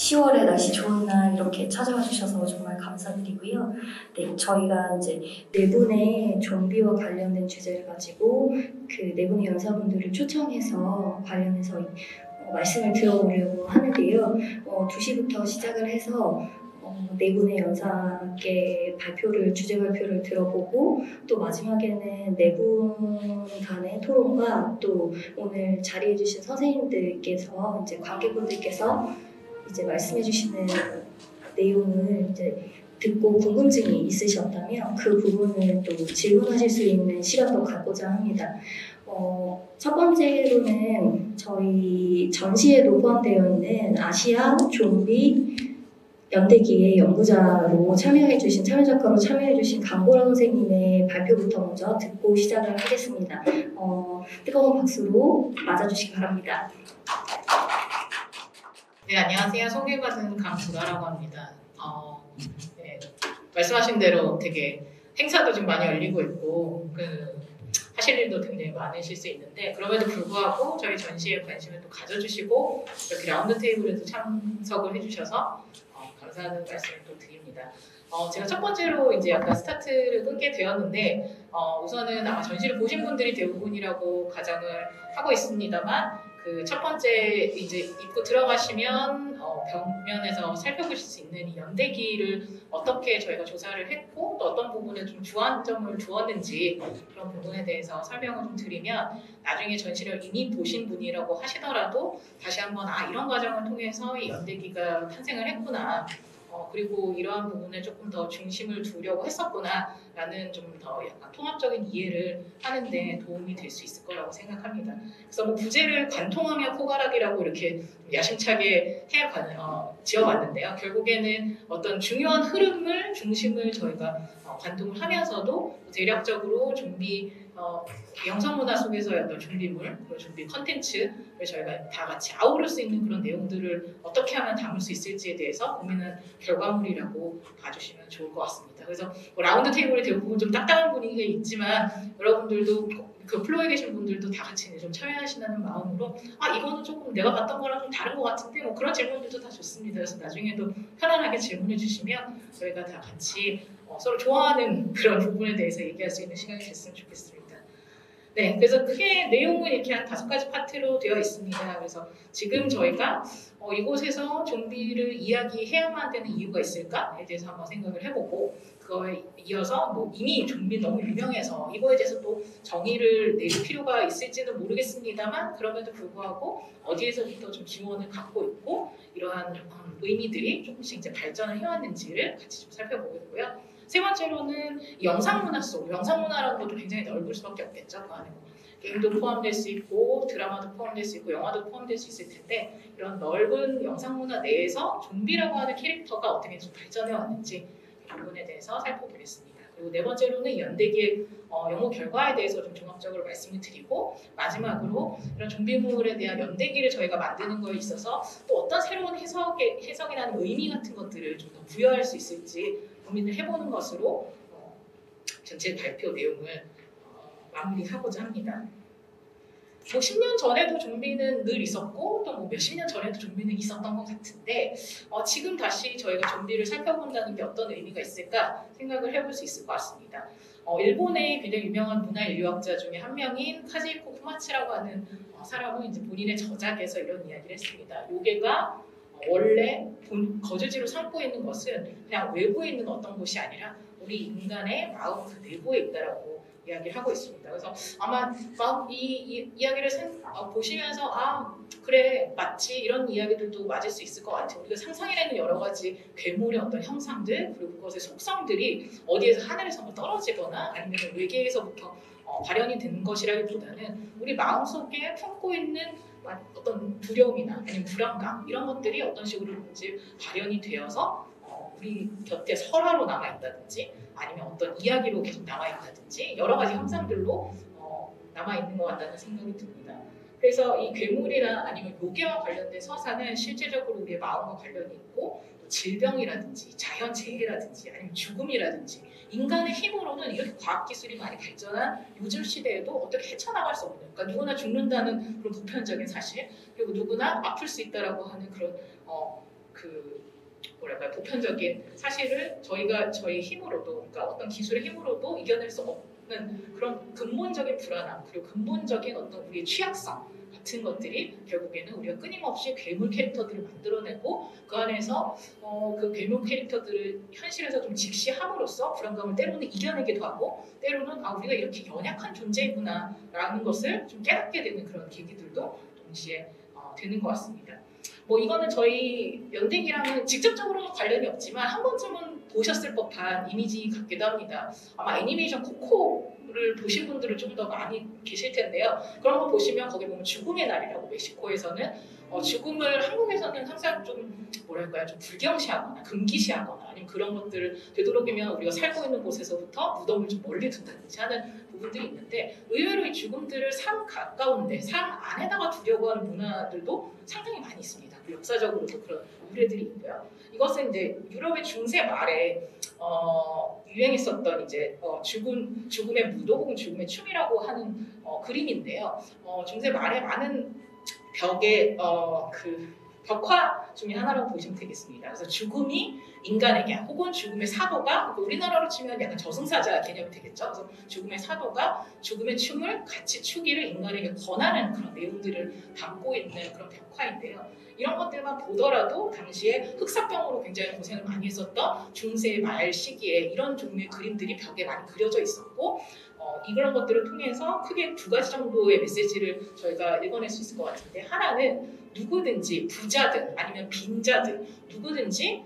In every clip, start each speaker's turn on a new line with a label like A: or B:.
A: 10월에 날씨 좋은 날 이렇게 찾아와 주셔서 정말 감사드리고요. 네, 저희가 이제 네 분의 좀비와 관련된 주제를 가지고 그 네 분의 연사분들을 초청해서 관련해서 말씀을 들어보려고 하는데요. 2시부터 시작을 해서 네 분의 연사께 주제 발표를 들어보고 또 마지막에는 네 분 간의 토론과 또 오늘 자리해주신 선생님들께서 이제 관객분들께서 이제 말씀해주시는 내용을 이제 듣고 궁금증이 있으셨다면 그 부분을 또 질문하실 수 있는 시간도 갖고자 합니다. 첫 번째로는 저희 전시에도 포함되어 있는 아시아 좀비 연대기의 연구자로 참여작가로 참여해주신 강보라 선생님의 발표부터 먼저 듣고 시작을 하겠습니다. 뜨거운 박수로 맞아주시기 바랍니다.
B: 네, 안녕하세요. 소개받은 강보라라고 합니다. 네, 말씀하신 대로 되게 행사도 좀 많이 열리고 있고 하실 일도 굉장히 많으실 수 있는데 그럼에도 불구하고 저희 전시에 관심을 또 가져주시고 이렇게 라운드 테이블에도 참석을 해주셔서 감사하는 말씀을 또 드립니다. 제가 첫 번째로 이제 약간 스타트를 끊게 되었는데 우선은 아마 전시를 보신 분들이 대부분이라고 가정을 하고 있습니다만 그 첫 번째 이제 입구 들어가시면 벽면에서 살펴보실 수 있는 이 연대기를 어떻게 저희가 조사를 했고 또 어떤 부분에 좀 주안점을 두었는지 그런 부분에 대해서 설명을 좀 드리면 나중에 전시를 이미 보신 분이라고 하시더라도 다시 한번 이런 과정을 통해서 이 연대기가 탄생을 했구나. 그리고 이러한 부분에 조금 더 중심을 두려고 했었구나 라는 좀 더 약간 통합적인 이해를 하는데 도움이 될 수 있을 거라고 생각합니다. 그래서 뭐 부제를 관통하며 포괄하기라고 이렇게 야심차게 지어봤는데요. 결국에는 어떤 중요한 흐름을 중심을 저희가 관통을 하면서도 대략적으로 좀비 영상문화 속에서의 어떤 좀비물, 그리고 좀비 컨텐츠를 저희가 다 같이 아우를 수 있는 그런 내용들을 어떻게 하면 담을 수 있을지에 대해서 고민한 결과물이라고 봐주시면 좋을 것 같습니다. 그래서 라운드 테이블이 대부분 좀 딱딱한 분위기가 있지만 여러분들도 그 플로어에 계신 분들도 다 같이 좀 참여하시는 마음으로 이거는 조금 내가 봤던 거랑 좀 다른 것 같은데 그런 질문들도 다 좋습니다. 그래서 나중에도 편안하게 질문해 주시면 저희가 다 같이 서로 좋아하는 그런 부분에 대해서 얘기할 수 있는 시간이 됐으면 좋겠습니다. 네, 그래서 크게 내용은 이렇게 한 5가지 파트로 되어 있습니다. 그래서 지금 저희가 이곳에서 좀비를 이야기해야만 되는 이유가 있을까에 대해서 한번 생각을 해보고 그거에 이어서 이미 좀비 너무 유명해서 이거에 대해서 또 정의를 내릴 필요가 있을지는 모르겠습니다만 그럼에도 불구하고 어디에서부터 좀 기원을 갖고 있고 이러한 의미들이 조금씩 이제 발전을 해왔는지를 같이 좀 살펴보겠고요. 세 번째로는 영상문화 영상문화라는 것도 굉장히 넓을 수밖에 없겠죠. 그 안에 게임도 포함될 수 있고 드라마도 포함될 수 있고 영화도 포함될 수 있을 텐데 이런 넓은 영상문화 내에서 좀비라고 하는 캐릭터가 어떻게 좀 발전해 왔는지 이 부분에 대해서 살펴보겠습니다. 그리고 네 번째로는 연대기의 연구 결과에 대해서 좀 종합적으로 말씀을 드리고 마지막으로 이런 좀비물에 대한 연대기를 저희가 만드는 거에 있어서 또 어떤 새로운 해석이라는 의미 같은 것들을 좀 더 부여할 수 있을지 고민을 해보는 것으로 전체 발표 내용을 마무리하고자 합니다. 10년 전에도 좀비는 늘 있었고 또 몇십 년 전에도 좀비는 있었던 것 같은데 지금 다시 저희가 좀비를 살펴본다는 게 어떤 의미가 있을까 생각을 해볼 수 있을 것 같습니다. 일본의 굉장히 유명한 문화인류학자 중에 한 명인 카즈히코 코마츠라고 하는 사람은 이제 본인의 저작에서 이런 이야기를 했습니다. 요괴가 원래 거주지로 삼고 있는 것은 그냥 외부에 있는 어떤 곳이 아니라 우리 인간의 마음 그 내부에 있다라고 이야기를 하고 있습니다. 그래서 아마 이 이야기를 보시면서 그래 맞지 이런 이야기들도 맞을 수 있을 것 같아요. 우리가 상상해내는 여러 가지 괴물의 어떤 형상들 그리고 그것의 속성들이 어디에서 하늘에서 떨어지거나 아니면 외계에서부터 발현이 된 것이라기보다는 우리 마음속에 품고 있는 어떤 두려움이나 아니면 불안감 이런 것들이 어떤 식으로든지 발현이 되어서 우리 곁에 설화로 남아있다든지 아니면 어떤 이야기로 계속 남아있다든지 여러 가지 형상들로 남아있는 것 같다는 생각이 듭니다. 그래서 이 괴물이나 아니면 요괴와 관련된 서사는 실제적으로 우리의 마음과 관련이 있고 질병이라든지 자연재해라든지 아니면 죽음이라든지 인간의 힘으로는 이렇게 과학기술이 많이 발전한 요즘 시대에도 어떻게 헤쳐나갈 수 없는 그러니까 누구나 죽는다는 그런 보편적인 사실 그리고 누구나 아플 수 있다라고 하는 그런 뭐랄까 보편적인 사실을 저희가 저희 힘으로도, 그러니까 어떤 기술의 힘으로도 이겨낼 수 없는 그런 근본적인 불안함, 그리고 근본적인 어떤 우리의 취약성 같은 것들이 결국에는 우리가 끊임없이 괴물 캐릭터들을 만들어내고 그 안에서 그 괴물 캐릭터들을 현실에서 좀 직시함으로써 불안감을 때로는 이겨내기도 하고, 때로는 우리가 이렇게 연약한 존재이구나 라는 것을 좀 깨닫게 되는 그런 계기들도 동시에 되는 것 같습니다. 뭐 이거는 저희 연대기랑은 직접적으로 관련이 없지만 한 번쯤은 보셨을 법한 이미지 같기도 합니다. 아마 애니메이션 코코를 보신 분들은 좀 더 많이 계실 텐데요. 그런 거 보시면 거기 보면 죽음의 날이라고, 멕시코에서는 죽음을 한국에서는 항상 좀 뭐랄까요, 좀 불경시하거나 금기시하거나 아니면 그런 것들을 되도록이면 우리가 살고 있는 곳에서부터 무덤을 좀 멀리 둔다든지 하는 부분들이 있는데, 의외로 이 죽음들을 삶 가까운데, 삶 안에다가 두려고 하는 문화들도 상당히 많이 있습니다. 역사적으로도 그런 우려들이 있고요. 이것은 이제 유럽의 중세 말에 유행했었던 이제 죽음의 무도 혹은 죽음의 춤이라고 하는 그림인데요. 중세 말에 많은 벽에 벽화 중에 하나라고 보시면 되겠습니다. 그래서 죽음이 인간에게 혹은 죽음의 사도가, 우리나라로 치면 약간 저승사자 개념이 되겠죠. 그래서 죽음의 사도가 죽음의 춤을 같이 추기를 인간에게 권하는 그런 내용들을 담고 있는 그런 벽화인데요. 이런 것들만 보더라도 당시에 흑사병으로 굉장히 고생을 많이 했었던 중세 말 시기에 이런 종류의 그림들이 벽에 많이 그려져 있었고, 이런 것들을 통해서 크게 두 가지 정도의 메시지를 저희가 읽어낼 수 있을 것 같은데, 하나는 누구든지 부자든 아니면 빈자든 누구든지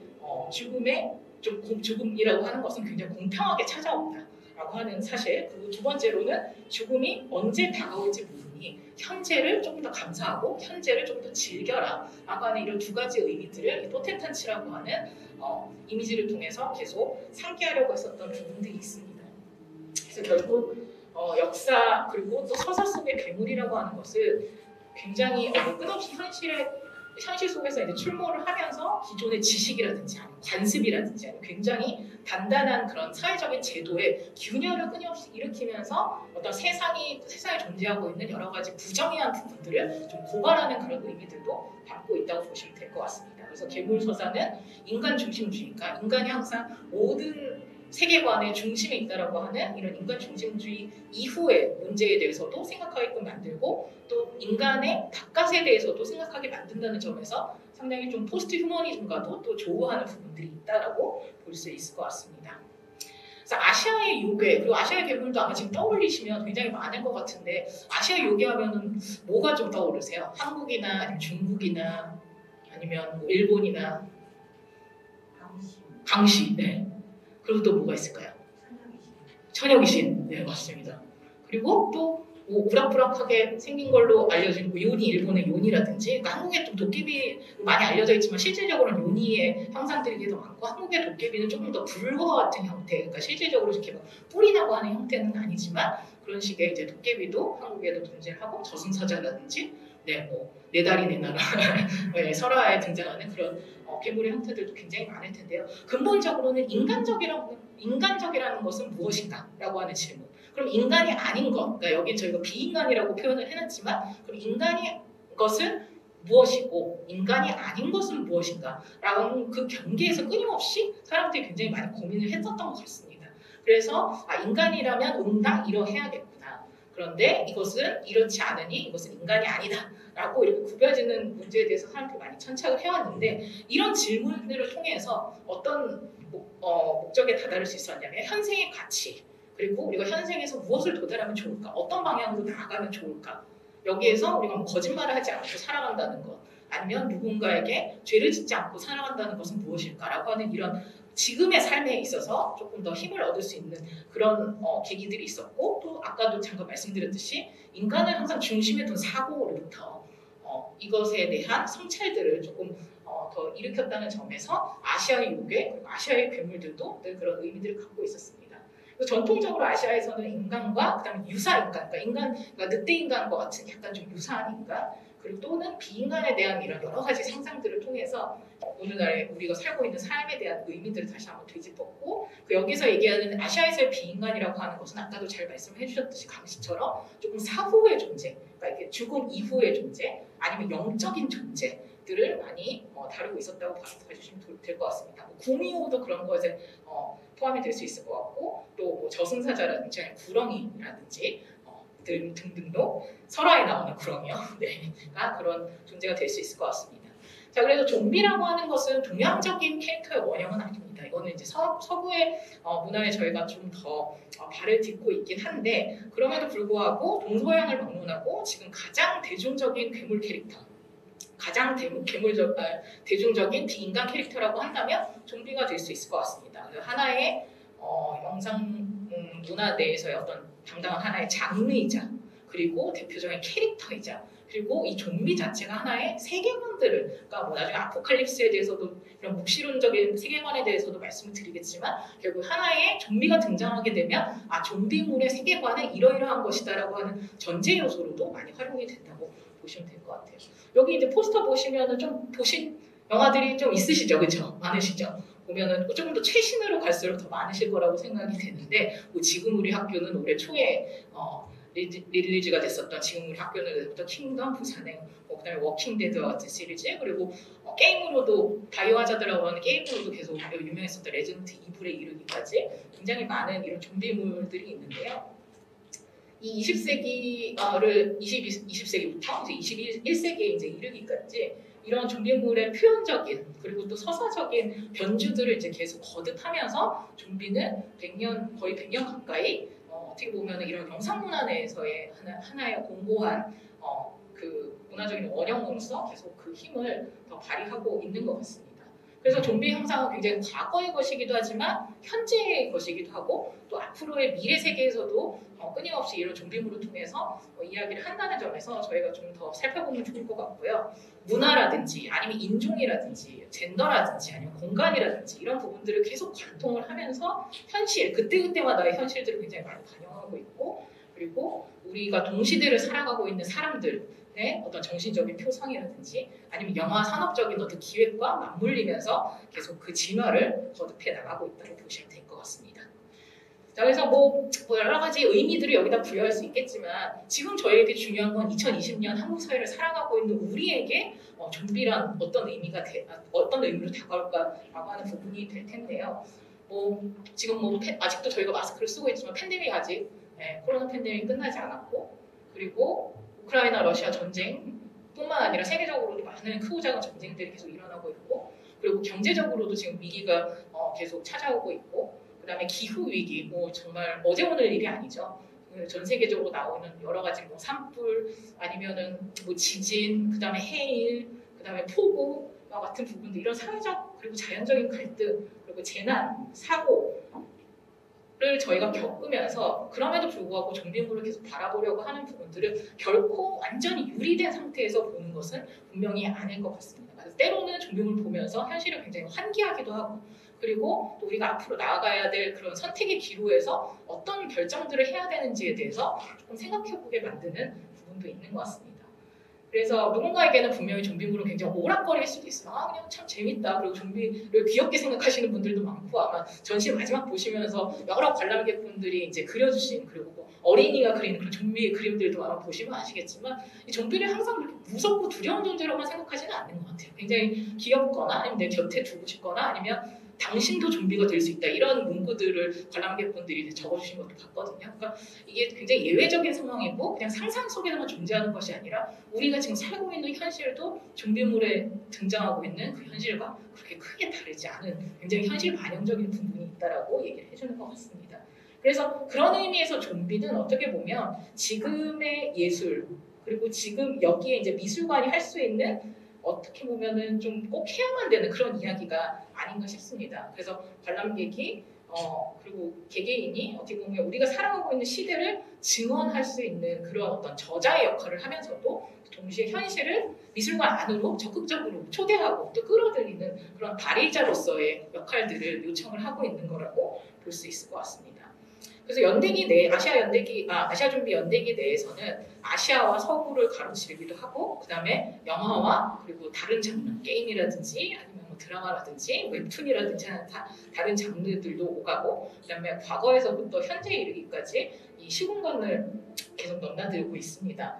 B: 죽음이라고 하는 것은 굉장히 공평하게 찾아온다라고 하는 사실, 그리고 두 번째로는 죽음이 언제 다가올지 모르니 현재를 조금 더 감사하고 현재를 좀 더 즐겨라 라고 하는 이런 두 가지 의미들을 토텐탄치라고 하는 이미지를 통해서 계속 상기하려고 했었던 부분들이 있습니다. 그래서 결국 역사 그리고 또 서사 속의 괴물이라고 하는 것은 굉장히 끝없이 현실 속에서 이제 출몰을 하면서 기존의 지식이라든지 아니면 관습이라든지 아니면 굉장히 단단한 그런 사회적인 제도의 균열을 끊임없이 일으키면서 어떤 세상에 존재하고 있는 여러 가지 부정의한 부분들을 좀 고발하는 그런 의미들도 담고 있다고 보시면 될 것 같습니다. 그래서 괴물 서사는 인간 중심주의니까 인간이 항상 모든 세계관의 중심에 있다라고 하는 이런 인간 중심주의 이후의 문제에 대해서도 생각하게끔 만들고, 또 인간의 바깥에 대해서도 생각하게 만든다는 점에서 상당히 좀 포스트 휴머니즘과도 또 조우하는 부분들이 있다라고 볼 수 있을 것 같습니다. 그래서 아시아의 요괴, 그리고 아시아의 괴물도 아마 지금 떠올리시면 굉장히 많을 것 같은데, 아시아 요괴 하면은 뭐가 좀 떠오르세요? 한국이나 아니면 중국이나 아니면 뭐 일본이나 강시, 네. 그리고 또 뭐가 있을까요? 처녀귀신, 네 맞습니다. 그리고 또 뭐 우락부락하게 생긴 걸로 알려진 요니, 일본의 요니라든지, 그러니까 한국의 좀 도깨비 많이 알려져 있지만 실질적으로는 요니의 형상들이 더 많고, 한국의 도깨비는 조금 더 불과 같은 형태, 그러니까 실질적으로 이렇게 막 뿔이 나고 하는 형태는 아니지만 그런 식의 이제 도깨비도 한국에도 존재하고, 저승사자라든지 네 다리 네 나라 네, 설화에 등장하는 그런 괴물의 형태들도 굉장히 많을 텐데요. 근본적으로는 인간적이라는 것은 무엇인가라고 하는 질문. 그럼 인간이 아닌 것, 그러니까 여기 저희가 비인간이라고 표현을 해놨지만, 그럼 인간이 것은 무엇이고 인간이 아닌 것은 무엇인가 라는 그 경계에서 끊임없이 사람들이 굉장히 많이 고민을 했었던 것 같습니다. 그래서 인간이라면 응당 이러해야겠구나. 그런데 이것은 이렇지 않으니 이것은 인간이 아니다 라고 이렇게 구별지는 문제에 대해서 사람들이 많이 천착을 해왔는데, 이런 질문들을 통해서 어떤 목적에 다다를 수 있었냐면, 현생의 가치, 그리고 우리가 현생에서 무엇을 도달하면 좋을까, 어떤 방향으로 나아가면 좋을까, 여기에서 우리가 뭐 거짓말을 하지 않고 살아간다는 것, 아니면 누군가에게 죄를 짓지 않고 살아간다는 것은 무엇일까라고 하는 이런 지금의 삶에 있어서 조금 더 힘을 얻을 수 있는 그런 계기들이 있었고, 또 아까도 잠깐 말씀드렸듯이 인간을 항상 중심에 둔 사고로부터 이것에 대한 성찰들을 조금 더 일으켰다는 점에서 아시아의 요괴, 그리고 아시아의 괴물들도 늘 그런 의미들을 갖고 있었습니다. 전통적으로 아시아에서는 인간과 그다음에 유사 인간, 그러니까 늑대 인간과 같은 약간 좀 유사한 인간, 그리고 또는 비인간에 대한 이런 여러 가지 상상들을 통해서 오늘날에 우리가 살고 있는 삶에 대한 의미들을 다시 한번 되짚었고, 여기서 얘기하는 아시아에서의 비인간이라고 하는 것은 아까도 잘 말씀해 주셨듯이 강씨처럼 조금 사후의 존재, 그러니까 이게 죽음 이후의 존재, 아니면 영적인 존재, 들을 많이 다루고 있었다고 봐주시면 될 것 같습니다. 뭐 구미호도 그런 것에 포함이 될 수 있을 것 같고 또뭐 저승사자라든지 아니면 구렁이라든지 등등도 설화에 나오는 구렁이요. 네,가 그런 존재가 될 수 있을 것 같습니다. 자, 그래서 좀비라고 하는 것은 동양적인 캐릭터의 원형은 아닙니다. 이거는 이제 서구의 문화에 저희가 좀 더 발을 딛고 있긴 한데 그럼에도 불구하고 동서양을 막론하고 지금 가장 대중적인 괴물 캐릭터, 가장 대중적인 비인간 캐릭터라고 한다면 좀비가 될 수 있을 것 같습니다. 하나의 영상 문화 내에서의 어떤 당당한 하나의 장르이자 그리고 대표적인 캐릭터이자 그리고 이 좀비 자체가 하나의 세계관들을 그러니까 뭐 나중에 아포칼립스에 대해서도 이런 묵시론적인 세계관에 대해서도 말씀을 드리겠지만 결국 하나의 좀비가 등장하게 되면 좀비물의 세계관은 이러이러한 것이다라고 하는 전제 요소로도 많이 활용이 된다고 보시면 될 것 같아요. 여기 이제 포스터 보시면은 좀 보신 영화들이 좀 있으시죠, 그렇죠? 많으시죠? 보면은 조금 더 최신으로 갈수록 더 많으실 거라고 생각이 되는데 뭐 지금 우리 학교는 올해 초에 릴리즈가 됐었던 지금 우리 학교는 됐었던 킹덤, 부산행, 그다음에 워킹데드와 같은 시리즈 그리고 게임으로도 바이오하자드라고 하는 게임으로도 계속 유명했었던 레전드 이블에 이르기까지 굉장히 많은 이런 좀비물들이 있는데요. 이 20세기를 20세기부터 이제 21세기에 이제 이르기까지 이런 좀비물의 표현적인 그리고 또 서사적인 변주들을 이제 계속 거듭하면서 좀비는 거의 100년 가까이 어떻게 보면 이런 영상문화 내에서의 하나의 공고한 그 문화적인 원형으로서 계속 그 힘을 더 발휘하고 있는 것 같습니다. 그래서 좀비 형상은 굉장히 과거의 것이기도 하지만 현재의 것이기도 하고 또 앞으로의 미래 세계에서도 끊임없이 이런 좀비물을 통해서 이야기를 한다는 점에서 저희가 좀 더 살펴보면 좋을 것 같고요. 문화라든지 아니면 인종이라든지 젠더라든지 아니면 공간이라든지 이런 부분들을 계속 관통을 하면서 현실, 그때그때마다의 현실들을 굉장히 많이 반영하고 있고 그리고 우리가 동시대를 살아가고 있는 사람들의 어떤 정신적인 표상이라든지 아니면 영화 산업적인 어떤 기획과 맞물리면서 계속 그 진화를 거듭해 나가고 있다고 보시면 될 것 같습니다. 자, 그래서 뭐 여러 가지 의미들을 여기다 부여할 수 있겠지만 지금 저희에게 중요한 건 2020년 한국 사회를 살아가고 있는 우리에게 좀비란 어떤 의미로 다가올까라고 하는 부분이 될 텐데요. 지금 아직도 저희가 마스크를 쓰고 있지만 팬데믹 아직 코로나 팬데믹 끝나지 않았고 그리고 우크라이나 러시아 전쟁뿐만 아니라 세계적으로도 많은 크고 작은 전쟁들이 계속 일어나고 있고 그리고 경제적으로도 지금 위기가 계속 찾아오고 있고 그다음에 기후 위기 정말 어제 오늘 일이 아니죠. 전 세계적으로 나오는 여러 가지 산불 아니면은 지진 그다음에 해일 그다음에 폭우와 같은 부분들 이런 사회적 그리고 자연적인 갈등 그리고 재난 사고를 저희가 겪으면서 그럼에도 불구하고 좀비물을 계속 바라보려고 하는 부분들을 결코 완전히 유리된 상태에서 보는 것은 분명히 아닐 것 같습니다. 그래서 때로는 좀비물 보면서 현실을 굉장히 환기하기도 하고 그리고 또 우리가 앞으로 나아가야 될 그런 선택의 기로에서 어떤 결정들을 해야 되는지에 대해서 조금 생각해보게 만드는 부분도 있는 것 같습니다. 그래서 누군가에게는 분명히 좀비물은 굉장히 오락거리일 수도 있어요. 그냥 참 재밌다. 그리고 좀비를 귀엽게 생각하시는 분들도 많고 아마 전시 마지막 보시면서 여러 관람객분들이 이제 그려주신 그리고 어린이가 그리는 그런 좀비 그림들도 아마 보시면 아시겠지만 이 좀비를 항상 그렇게 무섭고 두려운 존재로만 생각하지는 않는 것 같아요. 굉장히 귀엽거나 아니면 내 곁에 두고 싶거나 아니면 당신도 좀비가 될 수 있다 이런 문구들을 관람객분들이 적어주신 것도 봤거든요. 그러니까 이게 굉장히 예외적인 상황이고 그냥 상상 속에서만 존재하는 것이 아니라 우리가 지금 살고 있는 현실도 좀비물에 등장하고 있는 그 현실과 그렇게 크게 다르지 않은 굉장히 현실 반영적인 부분이 있다라고 얘기를 해주는 것 같습니다. 그래서 그런 의미에서 좀비는 어떻게 보면 지금의 예술 그리고 지금 여기에 이제 미술관이 할 수 있는 어떻게 보면은 좀 꼭 해야만 되는 그런 이야기가 아닌가 싶습니다. 그래서 관람객이 그리고 개개인이 어떻게 보면 우리가 살아가고 있는 시대를 증언할 수 있는 그런 어떤 저자의 역할을 하면서도 동시에 현실을 미술관 안으로 적극적으로 초대하고 또 끌어들이는 그런 발휘자로서의 역할들을 요청을 하고 있는 거라고 볼 수 있을 것 같습니다. 그래서 아시아 좀비 연대기 내에서는 아시아와 서구를 가로지르기도 하고 그다음에 영화와 그리고 다른 장르 게임이라든지 아니면 드라마라든지 웹툰이라든지 다른 장르들도 오가고 그다음에 과거에서부터 현재에 이르기까지 이 이 시공간을 계속 넘나들고 있습니다.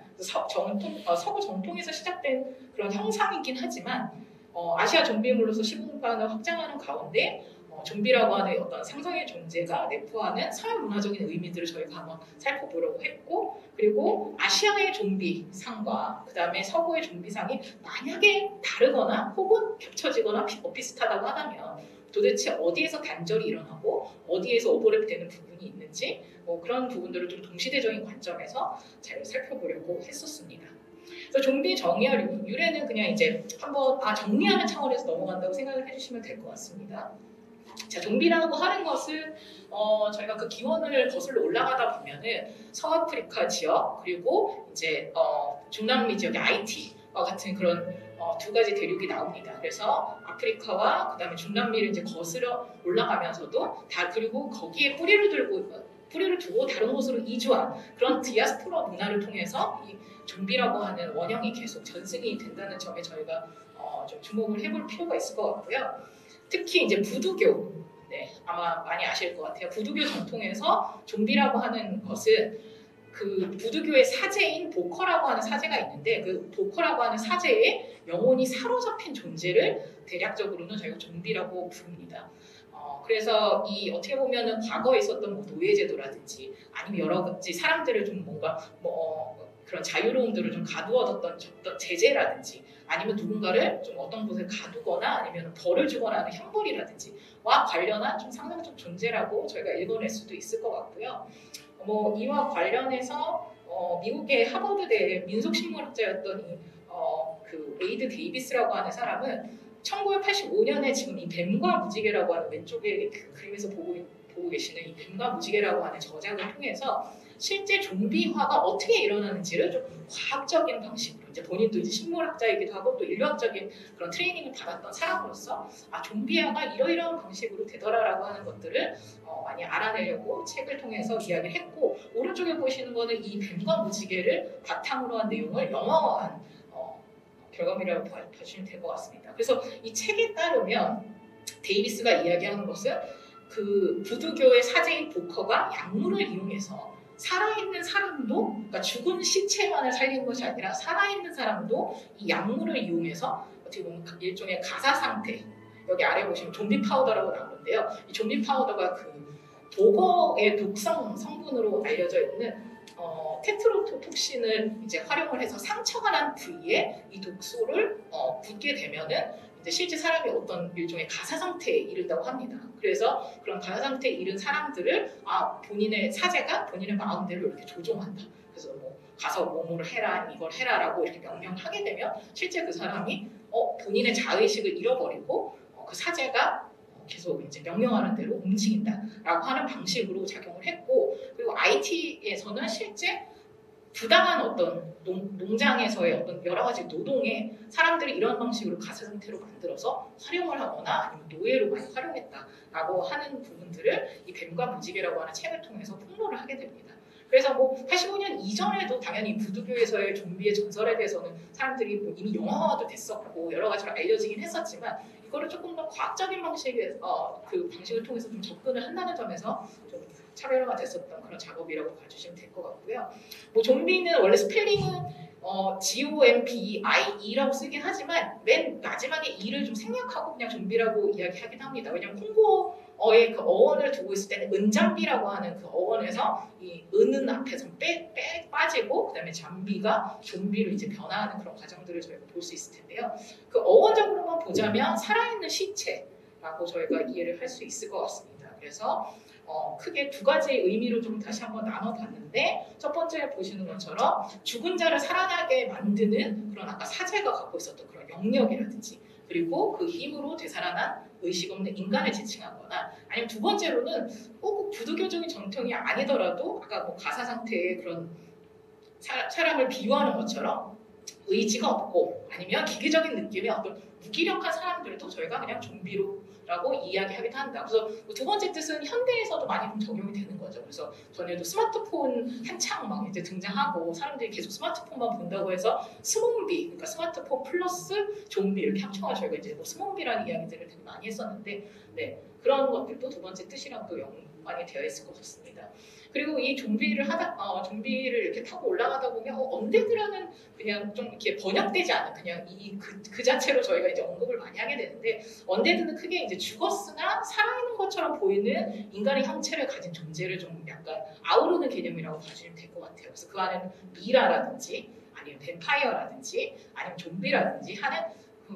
B: 서구 정통에서 시작된 그런 형상이긴 하지만 아시아 좀비물로서 시공간을 확장하는 가운데 좀비라고 하는 어떤 상상의 존재가 내포하는 사회문화적인 의미들을 저희가 한번 살펴보려고 했고, 그리고 아시아의 좀비상과 그 다음에 서구의 좀비상이 만약에 다르거나 혹은 겹쳐지거나 비슷하다고 하다면 도대체 어디에서 단절이 일어나고 어디에서 오버랩되는 부분이 있는지 그런 부분들을 좀 동시대적인 관점에서 잘 살펴보려고 했었습니다. 그래서 좀비 정의와 유래는 그냥 이제 한번 정리하는 차원에서 넘어간다고 생각을 해주시면 될 것 같습니다. 자, 좀비라고 하는 것은 저희가 그 기원을 거슬러 올라가다 보면은 서아프리카 지역 그리고 이제 중남미 지역의 IT와 같은 그런 두 가지 대륙이 나옵니다. 그래서 아프리카와 그다음에 중남미를 이제 거슬러 올라가면서도 그리고 거기에 뿌리를 두고 다른 곳으로 이주한 그런 디아스포라 문화를 통해서 이 좀비라고 하는 원형이 계속 전승이 된다는 점에 저희가 좀 주목을 해볼 필요가 있을 것 같고요. 특히 이제 부두교, 아마 많이 아실 것 같아요. 부두교 전통에서 좀비라고 하는 것은 그 부두교의 사제인 보커라고 하는 사제가 있는데 그 보커라고 하는 사제의 영혼이 사로잡힌 존재를 대략적으로는 저희가 좀비라고 부릅니다. 그래서 이 어떻게 보면은 과거에 있었던 뭐 노예제도라든지 아니면 여러 가지 사람들을 좀 뭔가 그런 자유로움들을 좀 가두어뒀던 제재라든지 아니면 누군가를 좀 어떤 곳에 가두거나 아니면 벌을 주거나 하는 형벌이라든지와 관련한 좀 상상적 존재라고 저희가 읽어낼 수도 있을 것 같고요. 이와 관련해서 미국의 하버드대 민속식물학자였던 그 웨이드 데이비스라고 하는 사람은 1985년에 지금 이 뱀과 무지개라고 하는 왼쪽에 그 그림에서 보고 계시는 이 뱀과 무지개라고 하는 저작을 통해서 실제 좀비화가 어떻게 일어나는지를 좀 과학적인 방식으로 이제 본인도 이제 식물학자이기도 하고 또 인류학적인 그런 트레이닝을 받았던 사람으로서 좀비화가 이러이러한 방식으로 되더라라고 하는 것들을 많이 알아내려고 책을 통해서 이야기를 했고 오른쪽에 보시는 거는 이 뱀과 무지개를 바탕으로 한 내용을 영화화한 결과물이라고 봐주시면 될 것 같습니다. 그래서 이 책에 따르면 데이비스가 이야기하는 것은 그 부두교의 사제인 보커가 약물을 이용해서 살아있는 사람도, 그러니까 죽은 시체만을 살리는 것이 아니라 살아있는 사람도 이 약물을 이용해서 어떻게 보면 일종의 가사 상태, 여기 아래 보시면 좀비 파우더라고 나오는데요. 이 좀비 파우더가 그 독어의 독성 성분으로 알려져 있는 테트로톡신을 이제 활용을 해서 상처가 난 부위에 이 독소를 붓게 되면은 이제 실제 사람이 어떤 일종의 가사 상태에 이른다고 합니다. 그래서 그런 가사 상태에 이른 사람들을 본인의 사제가 본인의 마음대로 이렇게 조종한다. 그래서 뭐 가서 뭐뭐를 해라, 이걸 해라라고 이렇게 명령하게 되면 실제 그 사람이 본인의 자의식을 잃어버리고 그 사제가 계속 이제 명령하는 대로 움직인다라고 하는 방식으로 작용을 했고, 그리고 IT에서는 실제 부당한 어떤 농장에서의 어떤 여러 가지 노동에 사람들이 이런 방식으로 가사 상태로 만들어서 활용을 하거나 아니면 노예로 많이 활용했다라고 하는 부분들을 이 뱀과 무지개라고 하는 책을 통해서 폭로를 하게 됩니다. 그래서 뭐 85년 이전에도 당연히 부두교에서의 좀비의 전설에 대해서는 사람들이 뭐 이미 영화화도 됐었고 여러 가지로 알려지긴 했었지만 이거를 조금 더 과학적인 방식의 그 방식을 통해서 좀 접근을 한다는 점에서 좀 차별화가 됐었던 그런 작업이라고 봐주시면 될 것 같고요. 뭐 좀비는 원래 스펠링은 GOMBIE라고 쓰긴 하지만 맨 마지막에 E를 좀 생략하고 그냥 좀비라고 이야기하긴 합니다. 왜냐면 콩고어의 그 어원을 두고 있을 때는 은잠비라고 하는 그 어원에서 이 은은 앞에서 빠지고 그다음에 잠비가 좀비로 이제 변화하는 그런 과정들을 저희가 볼 수 있을 텐데요. 그 어원적으로만 보자면 살아있는 시체라고 저희가 이해를 할 수 있을 것 같습니다. 그래서 크게 두 가지 의미로 좀 다시 한번 나눠봤는데 첫 번째 보시는 것처럼 죽은 자를 살아나게 만드는 그런 아까 사제가 갖고 있었던 그런 영역이라든지 그리고 그 힘으로 되살아난 의식 없는 인간을 지칭하거나 아니면 두 번째로는 꼭 부두교적인 정통이 아니더라도 아까 뭐 가사 상태의 그런 사람을 비유하는 것처럼 의지가 없고 아니면 기계적인 느낌의 어떤 무기력한 사람들도 저희가 그냥 좀비로라고 이야기하기도 한다. 그래서 두 번째 뜻은 현대에서도 많이 좀 적용이 되는 거죠. 그래서 전에도 스마트폰 한창 막 이제 등장하고 사람들이 계속 스마트폰만 본다고 해서 스몬비, 그러니까 스마트폰 플러스 좀비 이렇게 합쳐가 저희가 이제 뭐 스몬비라는 이야기들을 되게 많이 했었는데, 네 그런 것들도 두 번째 뜻이랑 또 연관이 되어 있을 것 같습니다. 그리고 이 좀비를 이렇게 타고 올라가다 보면 언데드라는 그냥 좀 이렇게 번역되지 않은 그냥 그 자체로 저희가 이제 언급을 많이 하게 되는데 언데드는 크게 이제 죽었으나 살아있는 것처럼 보이는 인간의 형체를 가진 존재를 좀 약간 아우르는 개념이라고 봐주시면 될 것 같아요. 그래서 그 안에는 미라라든지 아니면 뱀파이어라든지 아니면 좀비라든지 하는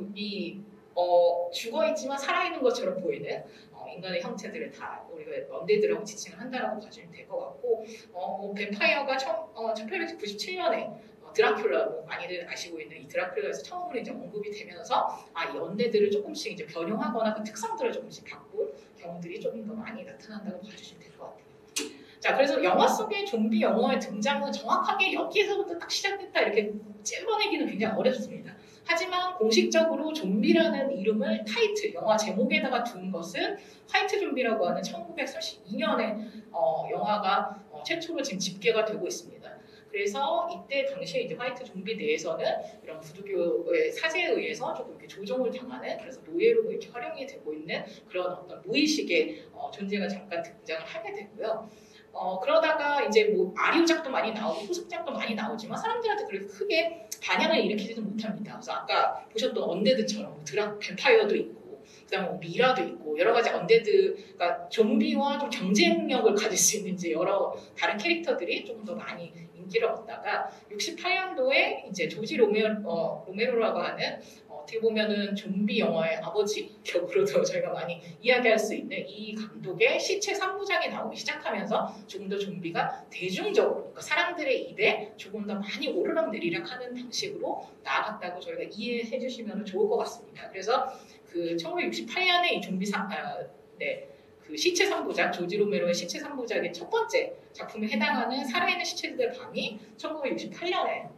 B: 죽어있지만 살아있는 것처럼 보이는 인간의 형체들을 다 우리가 언데드라고 지칭을 한다라고 봐주면 될 것 같고 뱀파이어가 1897년에 드라큘라 많이들 아시고 있는 이 드라큘라에서 처음으로 이제 언급이 되면서 이 언데드를 조금씩 이제 변형하거나 그 특성들을 조금씩 바꾼 경우들이 조금 더 많이 나타난다고 봐주시면 될 것 같아요. 자, 그래서 영화 속의 좀비 영화의 등장은 정확하게 여기에서부터 딱 시작됐다 이렇게 찝어내기는 굉장히 어렵습니다. 하지만 공식적으로 좀비라는 이름을 타이틀, 영화 제목에다가 둔 것은 화이트 좀비라고 하는 1932년에 영화가 최초로 지금 집계가 되고 있습니다. 그래서 이때 당시에 이제 화이트 좀비 내에서는 이런 부두교의 사제에 의해서 조금 이렇게 조종을 당하는 그래서 노예로 이렇게 활용이 되고 있는 그런 어떤 무의식의 존재가 잠깐 등장을 하게 되고요. 그러다가 이제 뭐 아류작도 많이 나오고 후속작도 많이 나오지만 사람들한테 그렇게 크게 반향을 일으키지는 못합니다. 그래서 아까 보셨던 언데드처럼 뱀파이어도 있고 그다음에 미라도 있고 여러 가지 언데드가 좀비와 좀 경쟁력을 가질 수 있는 이제 여러 다른 캐릭터들이 조금 더 많이 인기를 얻다가 68년도에 이제 조지 로메로라고 하는 어떻게 보면은 좀비 영화의 아버지 격으로도 저희가 많이 이야기할 수 있는 이 감독의 시체 3부작이 나오기 시작하면서 조금 더 좀비가 대중적으로 그러니까 사람들의 입에 조금 더 많이 오르락내리락 하는 방식으로 나아갔다고 저희가 이해해 주시면 좋을 것 같습니다. 그래서 그 1968년에 이 좀비 그 시체 3부작, 조지 로메로의 시체 3부작의 첫 번째 작품에 해당하는 살아있는 시체들의 밤이 1968년에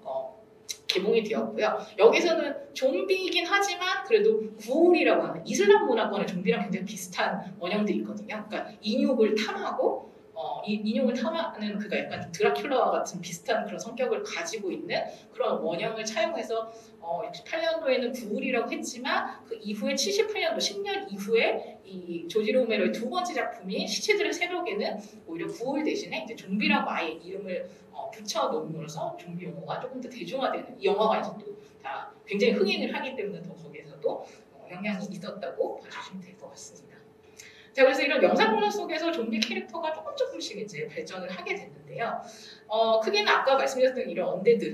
B: 개봉이 되었고요. 여기서는 좀비이긴 하지만 그래도 구울이라고 하는 이슬람 문화권의 좀비랑 굉장히 비슷한 원형들이 있거든요. 그러니까 인육을 탐하고 인육을 탐하는 그가 약간 드라큘라와 같은 비슷한 그런 성격을 가지고 있는 그런 원형을 차용해서 68년도에는 구울이라고 했지만 그 이후에 78년도 10년 이후에 이 조지 로메로의 두 번째 작품인 시체들의 새벽에는 오히려 구울 대신에 이제 좀비라고 아예 이름을 붙여놓음으로써 좀비 영화가 조금 더 대중화되는 이 영화가 이제 또 다 굉장히 흥행을 하기 때문에 더 거기에서도 영향이 있었다고 봐주시면 될 것 같습니다. 자, 그래서 이런 영상 문화 속에서 좀비 캐릭터가 조금씩 이제 발전을 하게 됐는데요. 크게는 아까 말씀드렸던 이런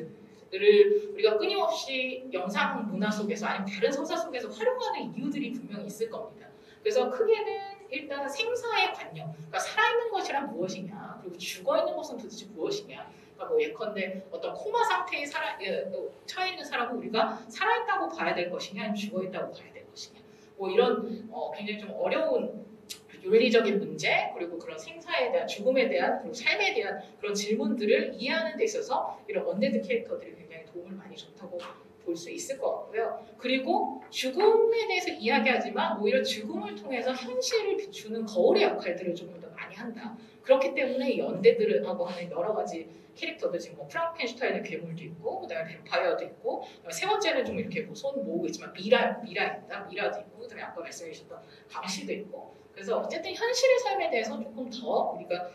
B: 언데드를 우리가 끊임없이 영상 문화 속에서 아니면 다른 서사 속에서 활용하는 이유들이 분명히 있을 겁니다. 그래서 크게는 일단 생사의 관념, 그러니까 살아있는 것이란 무엇이냐, 그리고 죽어있는 것은 도대체 무엇이냐. 그러니까 뭐 예컨대 어떤 코마 상태에 처해 있는 사람은 우리가 살아있다고 봐야 될 것이냐, 아니면 죽어있다고 봐야 될 것이냐. 뭐 이런 굉장히 좀 어려운 윤리적인 문제, 그리고 그런 생사에 대한 죽음에 대한 그리고 삶에 대한 그런 질문들을 이해하는 데 있어서 이런 언데드 캐릭터들이 굉장히 도움을 많이 줬다고 볼 수 있을 것 같고요. 그리고 죽음에 대해서 이야기하지만 오히려 죽음을 통해서 현실을 비추는 거울의 역할들을 조금 더 많이 한다. 그렇기 때문에 이 언데드라고 하는 여러 가지 캐릭터들 지금 뭐 프랑켄슈타인의 괴물도 있고 그다음에 뱀파이어도 있고 세 번째는 좀 이렇게 뭐 손 모으고 있지만 미라도 있고 그다음에 아까 말씀해 주셨던 강씨도 있고 그래서 어쨌든 현실의 삶에 대해서 조금 더 우리가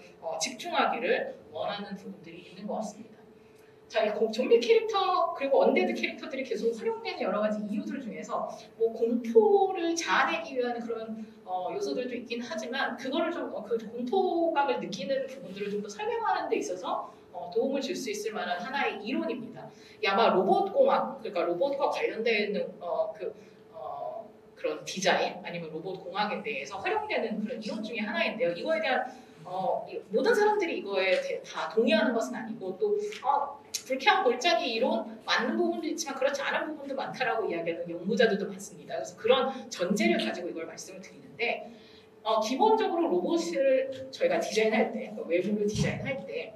B: 집중하기를 원하는 부분들이 있는 것 같습니다. 자, 이 좀비 캐릭터 그리고 언데드 캐릭터들이 계속 활용되는 여러 가지 이유들 중에서 뭐 공포를 자아내기 위한 그런 요소들도 있긴 하지만 그거를 좀 그 공포감을 느끼는 부분들을 좀 더 설명하는 데 있어서 도움을 줄 수 있을 만한 하나의 이론입니다. 아마 로봇공학 그러니까 로봇과 관련된 그런 디자인 아니면 로봇 공학에 대해서 활용되는 그런 이론 중에 하나인데요. 이거에 대한 모든 사람들이 이거에 다 동의하는 것은 아니고 또 불쾌한 골짜기 이론 맞는 부분도 있지만 그렇지 않은 부분도 많다라고 이야기하는 연구자들도 많습니다. 그래서 그런 전제를 가지고 이걸 말씀을 드리는데 기본적으로 로봇을 저희가 디자인할 때 그러니까 외부를 디자인할 때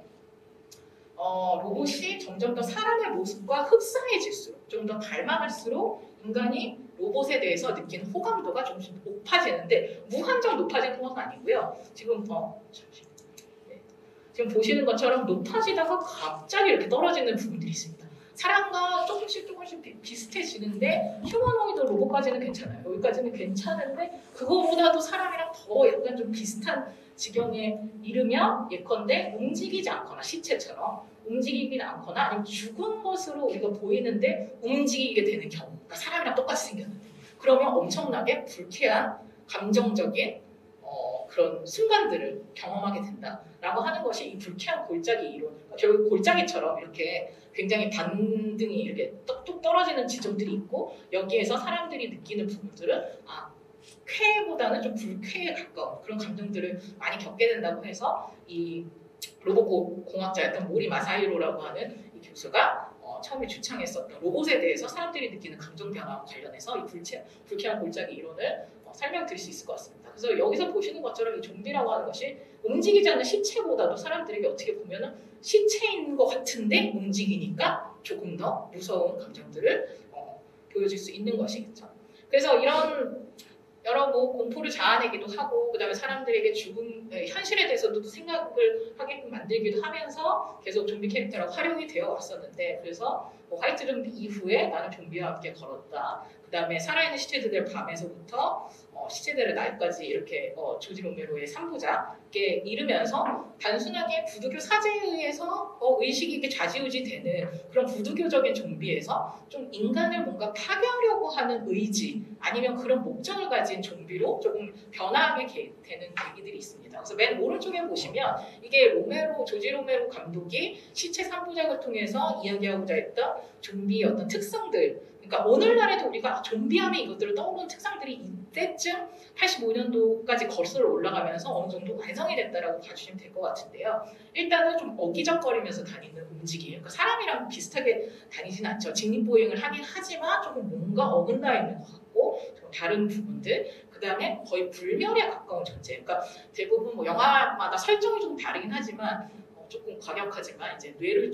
B: 로봇이 점점 더 사람의 모습과 흡사해질수록 좀 더 닮아갈수록 인간이 로봇에 대해서 느끼는 호감도가 조금씩 높아지는데 무한정 높아지는 것은 아니고요. 지금 지금 보시는 것처럼 높아지다가 갑자기 이렇게 떨어지는 부분들이 있습니다. 사람과 조금씩 비슷해지는데 휴머노이드 로봇까지는 괜찮아요. 여기까지는 괜찮은데 그거보다도 사람이랑 더 약간 좀 비슷한 지경에 이르면 예컨대 움직이지 않거나 시체처럼 움직이지 않거나 아니면 죽은 것으로 우리가 보이는데 움직이게 되는 경우, 그러니까 사람이랑 똑같이 생겼는데 그러면 엄청나게 불쾌한 감정적인 그런 순간들을 경험하게 된다라고 하는 것이 이 불쾌한 골짜기 이론. 그러니까 결국 골짜기처럼 이렇게 굉장히 반등이 이렇게 뚝뚝 떨어지는 지점들이 있고 여기에서 사람들이 느끼는 부분들은 쾌보다는 좀 불쾌에 가까운 그런 감정들을 많이 겪게 된다고 해서 이 로봇 공학자였던 모리 마사히로라고 하는 이 교수가 처음에 주창했었던 로봇에 대해서 사람들이 느끼는 감정 변화와 관련해서 이 불쾌한 골짜기 이론을 설명드릴 수 있을 것 같습니다. 그래서 여기서 보시는 것처럼 이 좀비라고 하는 것이 움직이지 않는 시체보다도 사람들에게 어떻게 보면은 시체인 것 같은데 움직이니까 조금 더 무서운 감정들을 보여줄 수 있는 것이겠죠. 그래서 이런 여러 공포를 자아내기도 하고 그다음에 사람들에게 죽음 현실에 대해서도 생각을 하게끔 만들기도 하면서 계속 좀비 캐릭터로 활용이 되어 왔었는데 그래서 화이트 좀비 이후에 나는 좀비와 함께 걸었다. 그다음에 살아있는 시체들을 밤에서부터 시체들의 날까지 이렇게 조지 로메로의 3부작에 이르면서 단순하게 부두교 사제에 의해서 의식이 이렇게 좌지우지되는 그런 부두교적인 좀비에서 좀 인간을 뭔가 파괴하려고 하는 의지 아니면 그런 목적을 가진 좀비로 조금 변화하게 되는 계기들이 있습니다. 그래서 맨 오른쪽에 보시면 이게 조지 로메로 감독이 시체 3부작을 통해서 이야기하고자 했던 좀비의 어떤 특성들 그러니까 오늘날에도 우리가 좀비하면 이것들을 떠오르는 특성들이 이때쯤 85년도까지 거슬러 올라가면서 어느 정도 완성이 됐다라고 봐주시면 될 것 같은데요. 일단은 좀 어기적거리면서 다니는 움직임. 그러니까 사람이랑 비슷하게 다니진 않죠. 직립보행을 하긴 하지만 조금 뭔가 어긋나 있는 것 같고 좀 다른 부분들. 그 다음에 거의 불멸에 가까운 존재. 그러니까 대부분 뭐 영화마다 설정이 좀 다르긴 하지만 조금 과격하지만 이제 뇌를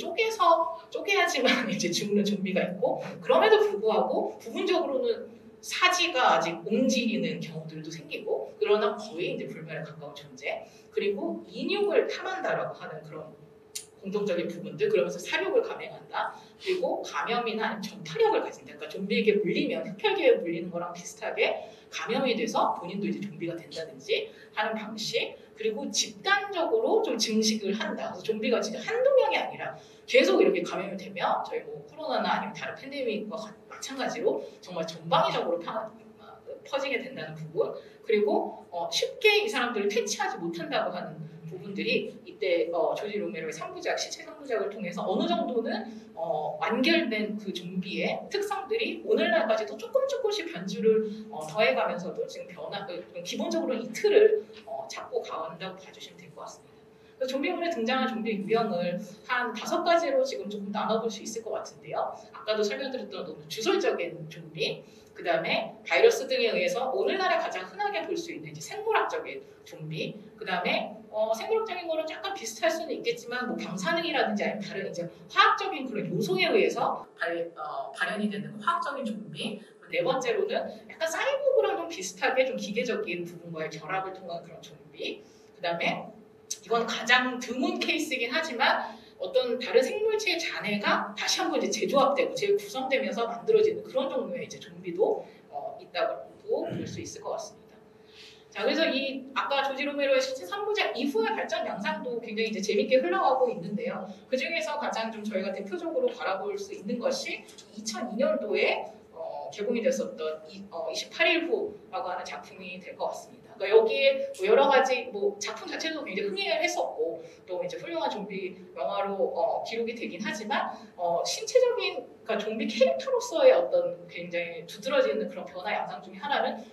B: 쪼개야지만 이제 죽는 좀비가 있고 그럼에도 불구하고 부분적으로는 사지가 아직 움직이는 경우들도 생기고 그러나 거의 이제 불멸에 가까운 존재 그리고 인육을 탐한다라고 하는 그런 공통적인 부분들 그러면서 사육을 감행한다 그리고 감염이나 아니면 전파력을 가진다 그러니까 좀비에게 물리면 흡혈귀에 물리는 거랑 비슷하게 감염이 돼서 본인도 이제 좀비가 된다든지 하는 방식 그리고 집단적으로 좀 증식을 한다. 그래서 좀비가 진짜 한두 명이 아니라 계속 이렇게 감염이 되면 저희 뭐 코로나나 아니면 다른 팬데믹과 마찬가지로 정말 전방위적으로 퍼지게 된다는 부분 그리고 쉽게 이 사람들을 퇴치하지 못한다고 하는 부분들이 이때 조지 로메로의 3부작, 시체 3부작을 통해서 어느 정도는 완결된 그 좀비의 특성들이 오늘날까지도 조금씩 변주를 더해가면서도 지금 기본적으로 이 틀을 잡고 가온다고 봐주시면 될 것 같습니다. 좀비물에 등장한 좀비 유형을 한 5가지로 지금 조금 나눠볼 수 있을 것 같은데요. 아까도 설명드렸던 너무 주설적인 좀비, 그 다음에 바이러스 등에 의해서 오늘날에 가장 흔하게 볼 수 있는 이제 생물학적인 좀비, 그 다음에 생물학적인 거는 약간 비슷할 수는 있겠지만 뭐 방사능이라든지 아니면 다른 이제 화학적인 그런 요소에 의해서 발현이 되는 화학적인 좀비. 네 번째로는 약간 사이보그랑 좀 비슷하게 좀 기계적인 부분과의 결합을 통한 그런 좀비. 그 다음에 이건 가장 드문 케이스이긴 하지만 어떤 다른 생물체의 잔해가 다시 한번 이제 재조합되고 재구성되면서 만들어지는 그런 종류의 이제 좀비도 있다고 볼 수 있을 것 같습니다. 자, 그래서 이 아까 조지 로메로의 시체 3부작 이후의 발전 양상도 굉장히 이제 재밌게 흘러가고 있는데요. 그 중에서 가장 좀 저희가 대표적으로 바라볼 수 있는 것이 2002년도에 개봉이 됐었던 28일 후라고 하는 작품이 될 것 같습니다. 그러니까 여기에 뭐 여러 가지 뭐 작품 자체도 굉장히 흥행을 했었고 또 이제 훌륭한 좀비 영화로 기록이 되긴 하지만 신체적인 그러니까 좀비 캐릭터로서의 어떤 굉장히 두드러지는 그런 변화 양상 중에 하나는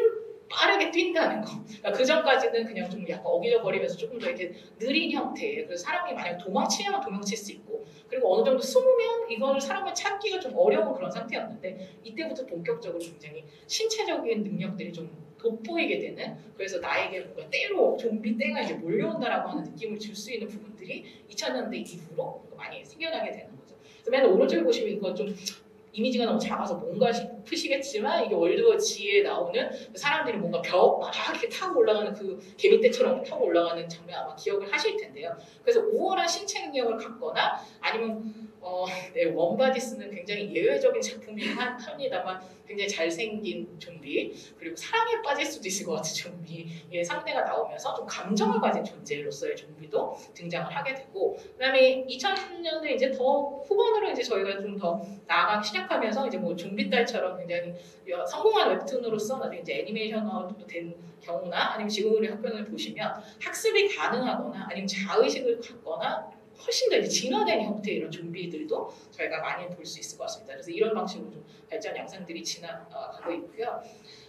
B: 빠르게 뛴다는 거. 그러니까 그 전까지는 그냥 좀 약간 어기적거리면서 조금 더 이렇게 느린 형태의 그래서 사람이 만약 도망치면 도망칠 수 있고 그리고 어느 정도 숨으면 이걸 사람을 찾기가 좀 어려운 그런 상태였는데 이때부터 본격적으로 굉장히 신체적인 능력들이 좀 돋보이게 되는 그래서 나에게 뭔가 좀비 때가 이제 몰려온다라고 하는 느낌을 줄 수 있는 부분들이 2000년대 이후로 많이 생겨나게 되는 거죠. 그래서 맨 오른쪽에 보시면 이거 좀 이미지가 너무 작아서 뭔가 싶으시겠지만 이게 월드워 G에 나오는 사람들이 뭔가 벽 막 이렇게 타고 올라가는 그 개미떼처럼 타고 올라가는 장면 아마 기억을 하실 텐데요. 그래서 우월한 신체 능력을 갖거나 아니면 네, 원바디스는 굉장히 예외적인 작품이긴 합니다만 굉장히 잘생긴 좀비 그리고 사랑에 빠질 수도 있을 것 같은 좀비의 상대가 나오면서 좀 감정을 가진 존재로서의 좀비도 등장을 하게 되고 그다음에 2000년대 이제 더 후반으로 이제 저희가 좀 더 나아가기 시작하면서 이제 뭐 좀비 딸처럼 굉장히 성공한 웹툰으로서 나중에 이제 애니메이션화도 된 경우나 아니면 지금의 학편을 보시면 학습이 가능하거나 아니면 자의식을 갖거나 훨씬 더 이제 진화된 형태의 이런 좀비들도 저희가 많이 볼 수 있을 것 같습니다. 그래서 이런 방식으로 좀 발전 양상들이 지나가고 있고요.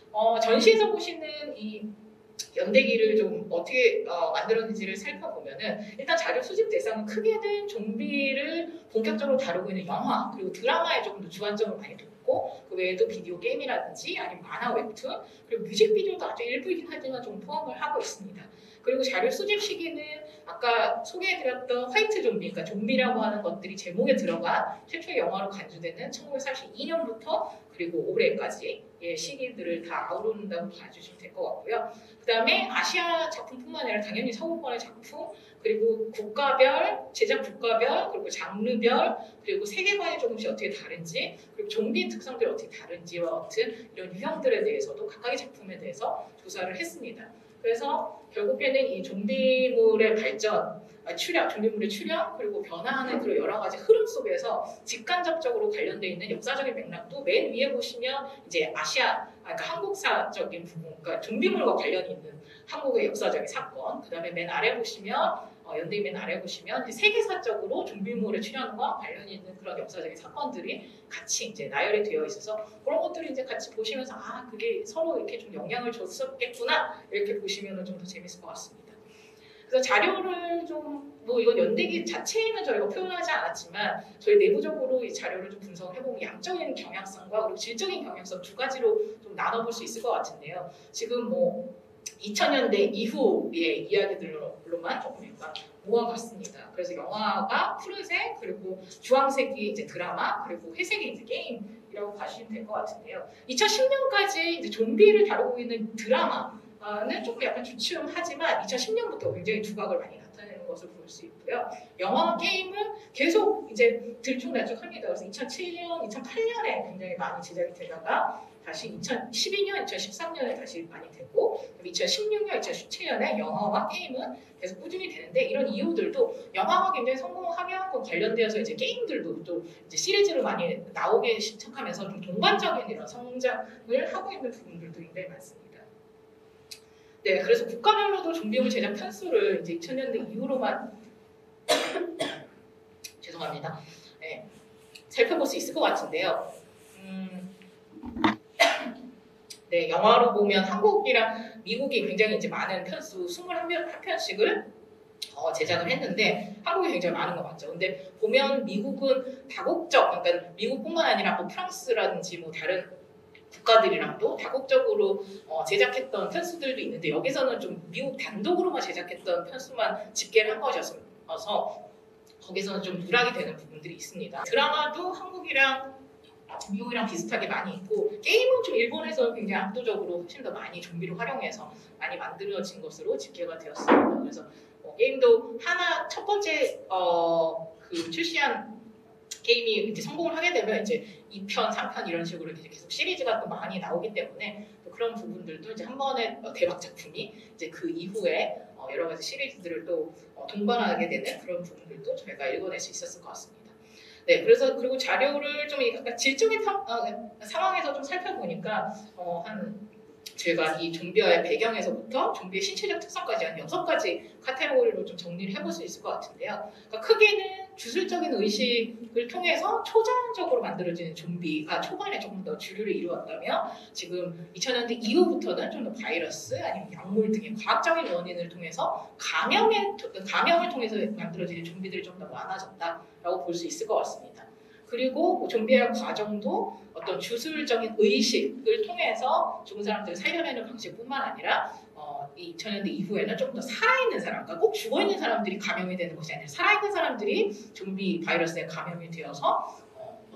B: 전시에서 보시는 이 연대기를 좀 어떻게 만들었는지를 살펴보면은 일단 자료 수집 대상은 크게는 좀비를 본격적으로 다루고 있는 영화 그리고 드라마에 조금 더 주안점을 많이 뒀고 그 외에도 비디오 게임이라든지 아니면 만화 웹툰 그리고 뮤직비디오도 아주 일부이긴 하지만 좀 포함을 하고 있습니다. 그리고 자료 수집 시기는 아까 소개해드렸던 화이트 좀비, 그러니까 좀비라고 하는 것들이 제목에 들어가 최초의 영화로 간주되는 1942년부터 그리고 올해까지 시기들을 다 아우른다고 봐주시면 될 것 같고요. 그 다음에 아시아 작품뿐만 아니라 당연히 서구권의 작품, 그리고 국가별, 제작 국가별, 그리고 장르별, 그리고 세계관이 조금씩 어떻게 다른지, 그리고 좀비의 특성들이 어떻게 다른지와 같은 이런 유형들에 대해서도 각각의 작품에 대해서 조사를 했습니다. 그래서 결국에는 이 좀비물의 발전, 좀비물의 출현, 그리고 변화하는 그런 여러 가지 흐름 속에서 직간접적으로 관련되어 있는 역사적인 맥락도 맨 위에 보시면 이제 아시아, 그러니까 한국사적인 부분, 그러니까 좀비물과 관련이 있는 한국의 역사적인 사건, 그 다음에 맨 아래 보시면 연대기 맨 아래 보시면 이제 세계사적으로 좀비물의 출현과 관련이 있는 그런 역사적인 사건들이 같이 이제 나열이 되어 있어서 그런 것들을 이제 같이 보시면서 그게 서로 이렇게 좀 영향을 줬었겠구나 이렇게 보시면 좀 더 재밌을 것 같습니다. 그래서 자료를 좀 뭐 이건 연대기 자체에는 저희가 표현하지 않았지만 저희 내부적으로 이 자료를 좀 분석을 해보면 양적인 경향성과 그리고 질적인 경향성 두 가지로 좀 나눠볼 수 있을 것 같은데요. 지금 뭐 2000년대 이후의 이야기들로만 조금 약간 모아봤습니다. 그래서 영화가 푸른색, 그리고 주황색이 이제 드라마, 그리고 회색이 이제 게임이라고 봐주시면 될 것 같은데요. 2010년까지 이제 좀비를 다루고 있는 드라마는 조금 약간 주춤하지만 2010년부터 굉장히 두각을 많이 나타내는 것을 볼 수 있고요. 영화와 게임은 계속 이제 들쭉날쭉합니다. 그래서 2007년, 2008년에 굉장히 많이 제작이 되다가 다시 2012년, 2013년에 다시 많이 되고 2016년, 2017년에 영화와 게임은 계속 꾸준히 되는데 이런 이유들도 영화가 굉장히 성공하면서 관련되어서 이제 게임들도 또 이제 시리즈로 많이 나오기 시작하면서 좀 동반적인 이런 성장을 하고 있는 부분들도 굉장히 많습니다. 네, 그래서 국가별로도 좀비물 제작 편수를 이제 2000년대 이후로만 죄송합니다. 네, 살펴볼 수 있을 것 같은데요. 네, 영화로 보면 한국이랑 미국이 굉장히 이제 많은 편수 21편씩을 제작을 했는데 한국이 굉장히 많은 거 맞죠. 근데 보면 미국은 다국적, 그러니까 미국뿐만 아니라 뭐 프랑스라든지 뭐 다른 국가들이랑도 다국적으로 제작했던 편수들도 있는데 여기서는 좀 미국 단독으로만 제작했던 편수만 집계를 한 것이어서 거기서는 좀 누락이 되는 부분들이 있습니다. 드라마도 한국이랑 미국이랑 비슷하게 많이 있고 게임은 좀 일본에서 굉장히 압도적으로 훨씬 더 많이 좀비를 활용해서 많이 만들어진 것으로 집계가 되었습니다. 그래서 게임도 하나 첫 번째 그 출시한 게임이 이제 성공을 하게 되면 이제 2편, 3편 이런 식으로 이제 계속 시리즈가 또 많이 나오기 때문에 또 그런 부분들도 이제 한 번의 대박 작품이 이제 그 이후에 여러 가지 시리즈들을 또 동반하게 되는 그런 부분들도 저희가 읽어낼 수 있었을 것 같습니다. 네, 그래서 그리고 자료를 좀 약간 질적인 상황에서 좀 살펴보니까 제가 이 좀비와의 배경에서부터 좀비의 신체적 특성까지 한 6가지 카테고리로 좀 정리를 해볼 수 있을 것 같은데요. 그러니까 크게는 주술적인 의식을 통해서 초자연적으로 만들어지는 좀비가 초반에 조금 더 주류를 이루었다면 지금 2000년대 이후부터는 좀 더 바이러스 아니면 약물 등의 과학적인 원인을 통해서 감염을 통해서 만들어지는 좀비들이 좀 더 많아졌다라고 볼 수 있을 것 같습니다. 그리고 좀비의 과정도 어떤 주술적인 의식을 통해서 죽은 사람들을 살려내는 방식뿐만 아니라 2000년대 이후에는 좀 더 살아있는 사람, 그러니까 꼭 죽어있는 사람들이 감염이 되는 것이 아니라 살아있는 사람들이 좀비 바이러스에 감염이 되어서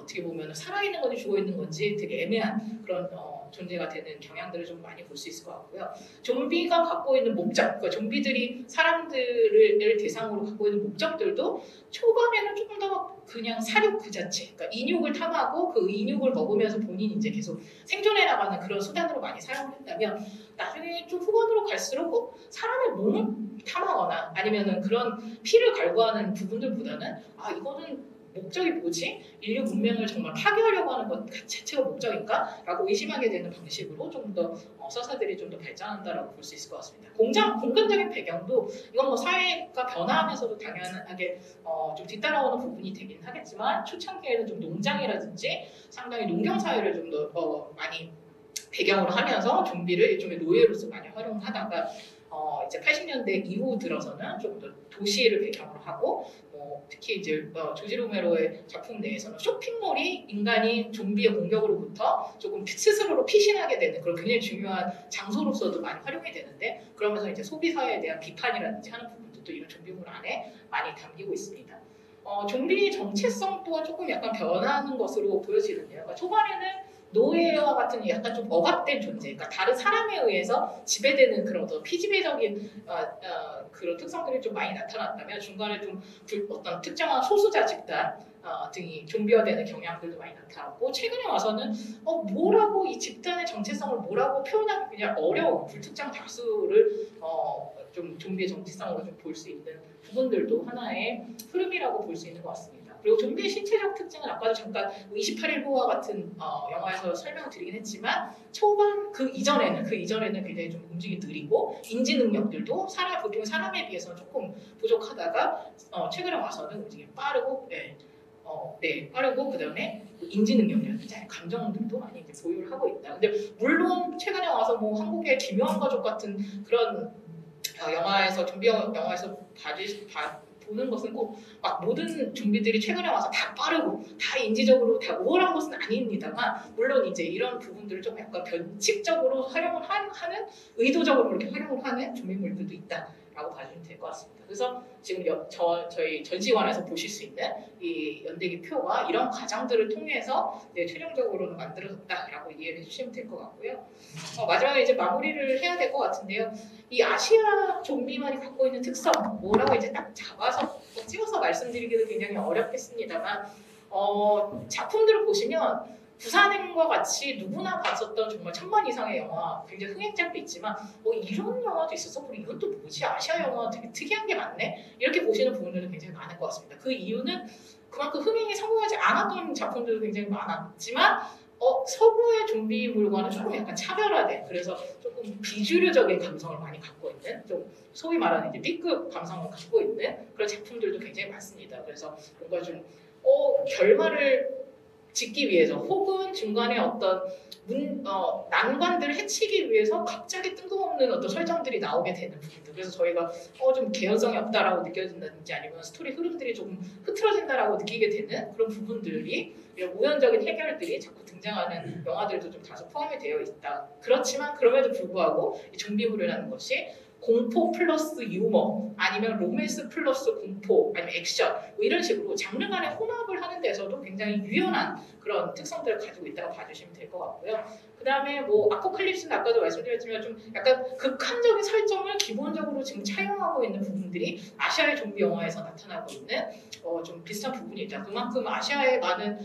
B: 어떻게 보면 살아있는 건지 죽어있는 건지 되게 애매한 그런 존재가 되는 경향들을 좀 많이 볼 수 있을 것 같고요. 좀비가 갖고 있는 목적, 그러니까 좀비들이 사람들을 대상으로 갖고 있는 목적들도 초반에는 조금 더 그냥 사육 그 자체, 그러니까 인육을 탐하고 그 인육을 먹으면서 본인이 이제 계속 생존해 나가는 그런 수단으로 많이 사용을 했다면 나중에 좀 후반으로 갈수록 사람의 몸을 탐하거나 아니면은 그런 피를 갈구하는 부분들보다는 이거는 목적이 뭐지? 인류 문명을 정말 파괴하려고 하는 것 자체가 목적인가? 라고 의심하게 되는 방식으로 좀 더 서사들이 좀 더 발전한다라고 볼 수 있을 것 같습니다. 공간적인 배경도 이건 뭐 사회가 변화하면서도 당연하게 좀 뒤따라오는 부분이 되긴 하겠지만 초창기에는 좀 농장이라든지 상당히 농경 사회를 좀 더 많이 배경으로 하면서 좀비를 일종의 노예로서 많이 활용하다가 이제 80년대 이후 들어서는 좀 더 도시를 배경으로 하고 특히 이제 조지 로메로의 작품 내에서는 쇼핑몰이 인간이 좀비의 공격으로부터 조금 스스로로 피신하게 되는 그런 굉장히 중요한 장소로서도 많이 활용이 되는데 그러면서 이제 소비 사회에 대한 비판이라든지 하는 부분도 이런 좀비물 안에 많이 담기고 있습니다. 좀비 정체성 또한 조금 약간 변하는 것으로 보여지는데요. 그러니까 초반에는 노예와 같은 약간 좀 억압된 존재, 그러니까 다른 사람에 의해서 지배되는 그런 피지배적인 그런 특성들이 좀 많이 나타났다면 중간에 좀 어떤 특정한 소수자 집단 등이 좀비화되는 경향들도 많이 나타났고 최근에 와서는 뭐라고 이 집단의 정체성을 뭐라고 표현하기 그냥 어려운 불특정 다수를 좀 좀비의 정체성으로 좀 볼 수 있는 부분들도 하나의 흐름이라고 볼 수 있는 것 같습니다. 그리고 좀비의 신체적 특징은 아까도 잠깐 28일보와 같은 영화에서 설명을 드리긴 했지만 초반 그 이전에는 굉장히 좀 움직임이 느리고 인지 능력들도 보통 사람에 비해서는 조금 부족하다가 최근에 와서는 움직임이 빠르고 빠르고 그다음에 인지 능력이라든지 감정들도 많이 이제 보유를 하고 있다. 근데 물론 최근에 와서 뭐 한국의 기묘한 가족 같은 그런 영화에서 좀비 영화에서 보는 것은 꼭 막 모든 좀비들이 최근에 와서 다 빠르고 다 인지적으로 다 우월한 것은 아닙니다만 물론 이제 이런 부분들을 좀 약간 변칙적으로 활용을 하는 의도적으로 그렇게 활용을 하는 좀비물들도 있다라고 봐주면 될 것 같습니다. 그래서 지금 저희 전시관에서 보실 수 있는 이 연대기 표가 이런 과정들을 통해서 최종적으로는 만들어졌다라고 이해를 해주시면 될 것 같고요. 마지막에 이제 마무리를 해야 될 것 같은데요. 이 아시아 좀비만이 갖고 있는 특성 뭐라고 이제 딱 잡아서 찍어서 말씀드리기도 굉장히 어렵겠습니다만 작품들을 보시면 부산행과 같이 누구나 봤었던 정말 1000번 이상의 영화 굉장히 흥행작도 있지만 이런 영화도 있었어? 그리고 이건 또 뭐지? 아시아 영화 되게 특이한 게 많네? 이렇게 보시는 부분들은 굉장히 많을 것 같습니다. 그 이유는 그만큼 흥행에 성공하지 않았던 작품들도 굉장히 많았지만 서구의 좀비물과는 조금 약간 차별화된 그래서 조금 비주류적인 감성을 많이 갖고 있는 좀 소위 말하는 이제 B급 감성을 갖고 있는 그런 작품들도 굉장히 많습니다. 그래서 뭔가 좀 결말을 짓기 위해서 혹은 중간에 어떤 난관들을 해치기 위해서 갑자기 뜬금없는 어떤 설정들이 나오게 되는 부분들. 그래서 저희가 좀 개연성이 없다라고 느껴진다든지 아니면 스토리 흐름들이 조금 흐트러진다라고 느끼게 되는 그런 부분들이 이런 우연적인 해결들이 자꾸 등장하는 영화들도 좀 다소 포함이 되어 있다. 그렇지만 그럼에도 불구하고 이 좀비물이라는 것이 공포 플러스 유머 아니면 로맨스 플러스 공포 아니면 액션 뭐 이런 식으로 장르 간의 혼합을 하는 데서도 굉장히 유연한 그런 특성들을 가지고 있다고 봐주시면 될 것 같고요. 그 다음에 뭐 아포칼립스는 아까도 말씀드렸지만 좀 약간 극한적인 설정을 기본적으로 지금 차용하고 있는 부분들이 아시아의 좀비 영화에서 나타나고 있는 좀 비슷한 부분이 있다. 그만큼 아시아의 많은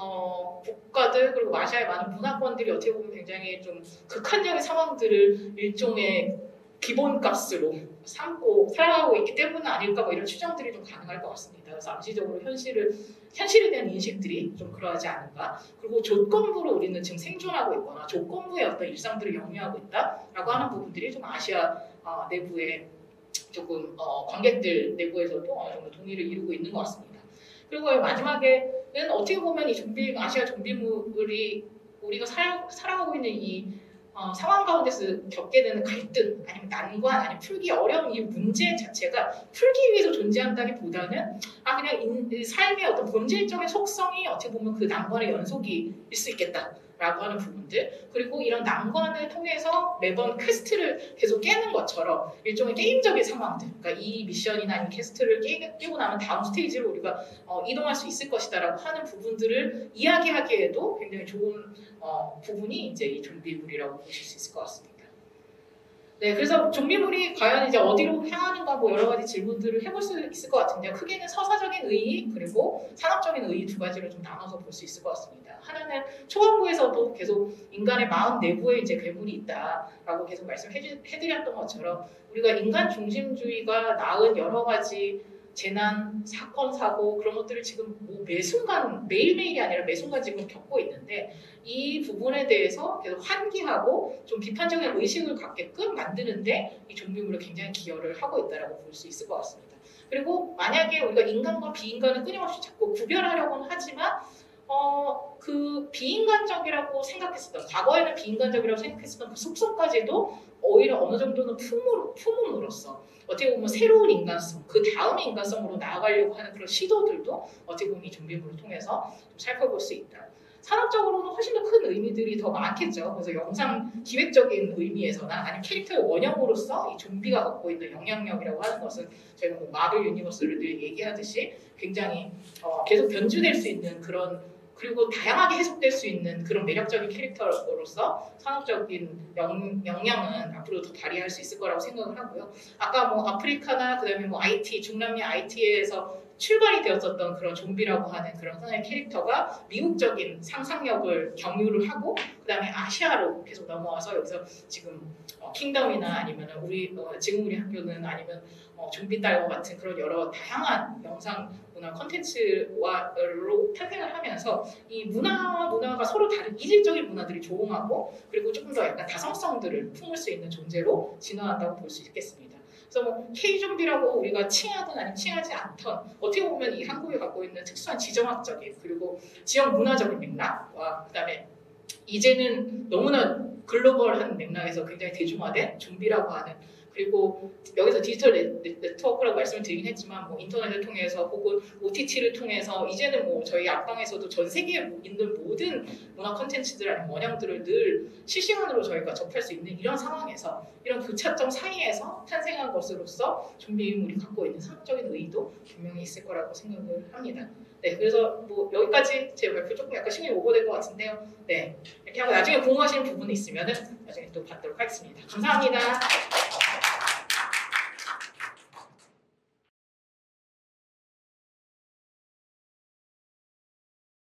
B: 국가들 그리고 아시아의 많은 문화권들이 어떻게 보면 굉장히 좀 극한적인 상황들을 일종의 기본값으로 삼고 살아가고 있기 때문 아닐까 뭐 이런 추정들이 좀 가능할 것 같습니다. 그래서 암시적으로 현실에 대한 인식들이 좀 그러하지 않은가. 그리고 조건부로 우리는 지금 생존하고 있거나 조건부의 어떤 일상들을 영위하고 있다라고 하는 부분들이 좀 아시아 내부의 조금 관객들 내부에서도 어느 정도 동의를 이루고 있는 것 같습니다. 그리고 마지막에는 어떻게 보면 이 아시아 좀비물이 우리가 살아가고 있는 이 상황 가운데서 겪게 되는 갈등 아니면 난관 아니면 풀기 어려운 이 문제 자체가 풀기 위해서 존재한다기보다는 그냥 삶의 어떤 본질적인 속성이 어떻게 보면 그 난관의 연속일 수 있겠다 라고 하는 부분들, 그리고 이런 난관을 통해서 매번 퀘스트를 계속 깨는 것처럼 일종의 게임적인 상황들, 그러니까 이 미션이나 이 퀘스트를 깨고 나면 다음 스테이지로 우리가 이동할 수 있을 것이다 라고 하는 부분들을 이야기하기에도 굉장히 좋은 부분이 이제 이 좀비물이라고 보실 수 있을 것 같습니다. 네, 그래서 좀비물이 과연 이제 어디로 향하는가 뭐 여러 가지 질문들을 해볼 수 있을 것 같은데요. 크게는 서사적인 의의 그리고 산업적인 의의 두 가지로 좀 나눠서 볼 수 있을 것 같습니다. 하나는 초반부에서도 계속 인간의 마음 내부에 이제 괴물이 있다라고 계속 말씀해드렸던 것처럼 우리가 인간 중심주의가 낳은 여러 가지 재난, 사건, 사고 그런 것들을 지금 뭐 매순간 매일매일이 아니라 매순간 지금 겪고 있는데 이 부분에 대해서 계속 환기하고 좀 비판적인 의식을 갖게끔 만드는데 이 좀비물이 굉장히 기여를 하고 있다고 볼 수 있을 것 같습니다. 그리고 만약에 우리가 인간과 비인간을 끊임없이 자꾸 구별하려고는 하지만 그 비인간적이라고 생각했었던 과거에는 비인간적이라고 생각했었던 그 속성까지도 오히려 어느 정도는 품음으로써 어떻게 보면 새로운 인간성, 그 다음의 인간성으로 나아가려고 하는 그런 시도들도 어떻게 보면 이 좀비물을 통해서 좀 살펴볼 수 있다. 산업적으로는 훨씬 더 큰 의미들이 더 많겠죠. 그래서 영상 기획적인 의미에서나 아니면 캐릭터의 원형으로서 이 좀비가 갖고 있는 영향력이라고 하는 것은 저희가 뭐 마블 유니버스를 늘 얘기하듯이 굉장히 계속 변주될 수 있는 그런 그리고 다양하게 해석될 수 있는 그런 매력적인 캐릭터로서 산업적인 역량은 앞으로 더 발휘할 수 있을 거라고 생각을 하고요. 아까 뭐 아프리카나 그다음에 뭐 IT, 중남미 IT에서 출발이 되었었던 그런 좀비라고 하는 그런 하나의 캐릭터가 미국적인 상상력을 경유를 하고 그다음에 아시아로 계속 넘어와서 여기서 지금 킹덤이나 아니면 지금 우리 학교는 아니면 좀비 딸과 같은 그런 여러 다양한 영상 문화 콘텐츠로 탄생을 하면서 이 문화가 서로 다른 이질적인 문화들이 조응하고 그리고 조금 더 약간 다성성들을 품을 수 있는 존재로 진화한다고 볼 수 있겠습니다. 그래서 뭐 K-좀비라고 우리가 칭하든 아니면 칭하지 않던 어떻게 보면 이 한국이 갖고 있는 특수한 지정학적인 그리고 지역 문화적인 맥락과 그다음에 이제는 너무나 글로벌한 맥락에서 굉장히 대중화된 좀비라고 하는 그리고 여기서 디지털 네트워크라고 말씀을 드리긴 했지만 뭐 인터넷을 통해서 혹은 OTT를 통해서 이제는 뭐 저희 앞방에서도 전 세계에 있는 모든 문화 콘텐츠들 아니면 원형들을 늘 실시간으로 저희가 접할 수 있는 이런 상황에서 이런 교차점 사이에서 탄생한 것으로서 좀비물이 갖고 있는 산업적인 의의도 분명히 있을 거라고 생각을 합니다. 네, 그래서 뭐 여기까지 제 발표 조금 약간 시간이 오버된 것 같은데요. 네, 이렇게 하고 나중에 궁금하시는 부분이 있으면은 나중에 또 받도록 하겠습니다. 감사합니다.